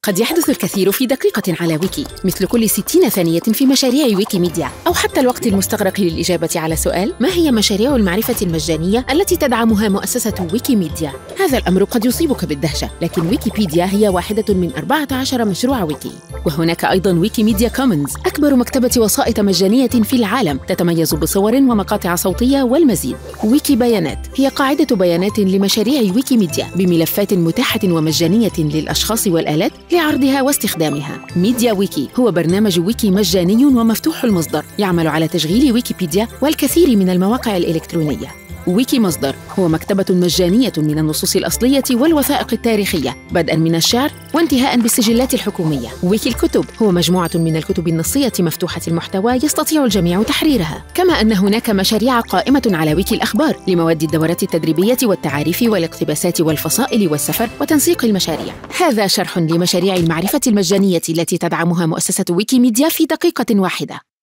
قد يحدث الكثير في دقيقة على ويكي، مثل كل 60 ثانية في مشاريع ويكيميديا، أو حتى الوقت المستغرق للإجابة على سؤال: ما هي مشاريع المعرفة المجانية التي تدعمها مؤسسة ويكيميديا؟ هذا الأمر قد يصيبك بالدهشة، لكن ويكيبيديا هي واحدة من 14 مشروع ويكي. وهناك أيضاً ويكيميديا كومنز، أكبر مكتبة وسائط مجانية في العالم، تتميز بصور ومقاطع صوتية والمزيد. ويكي بيانات هي قاعدة بيانات لمشاريع ويكيميديا بملفات متاحة ومجانية للأشخاص والآلات لعرضها واستخدامها. ميديا ويكي هو برنامج ويكي مجاني ومفتوح المصدر، يعمل على تشغيل ويكيبيديا والكثير من المواقع الإلكترونية. ويكي مصدر هو مكتبة مجانية من النصوص الأصلية والوثائق التاريخية، بدءاً من الشعر وانتهاءً بالسجلات الحكومية. ويكي الكتب هو مجموعة من الكتب النصية مفتوحة المحتوى يستطيع الجميع تحريرها. كما أن هناك مشاريع قائمة على ويكي الأخبار لمواد الدورات التدريبية والتعاريف والاقتباسات والفصائل والسفر وتنسيق المشاريع. هذا شرح لمشاريع المعرفة المجانية التي تدعمها مؤسسة ويكيميديا في دقيقة واحدة.